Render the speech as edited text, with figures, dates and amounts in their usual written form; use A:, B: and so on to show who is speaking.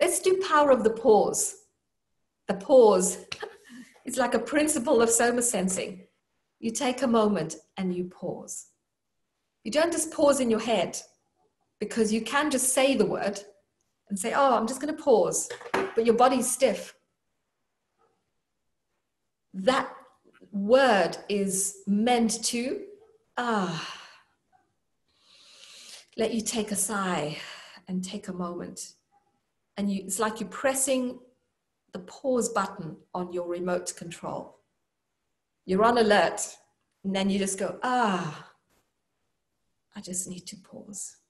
A: Let's do power of the pause. The pause is like a principle of SomaSensing. You take a moment and you pause. You don't just pause in your head, because you can just say the word and say, oh, I'm just going to pause, but your body's stiff. That word is meant to let you take a sigh and take a moment. And it's like you're pressing the pause button on your remote control. You're on alert, and then you just go, I just need to pause.